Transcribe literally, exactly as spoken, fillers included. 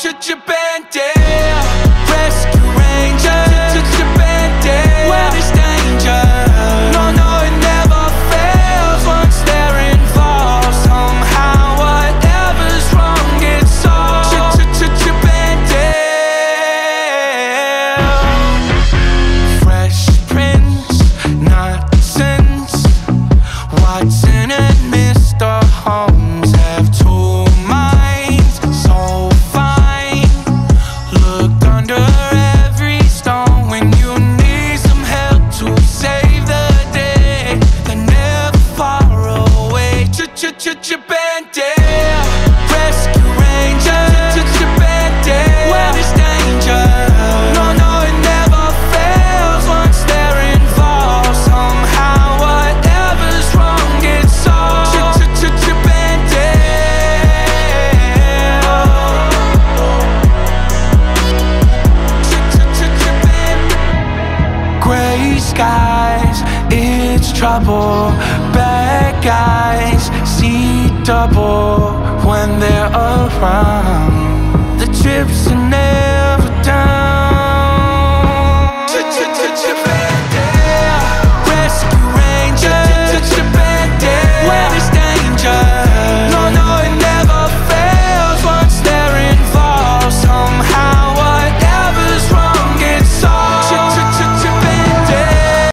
Bandit, rescue ranger, bandit, where there's danger. No, no, it never fails once they're involved. Somehow whatever's wrong gets solved. Bandit, Fresh Prince, nonsense. Watson and Mister Holmes have two minds, so fine. Look under every stone when you need some help to save the day. They're never far away. Bandit, rescue ranger, bandit, where there's danger. No, no, it never fails once they're involved. Somehow whatever's wrong gets solved. Bandit, gray skies, it's trouble. Bad guys see double when they're around.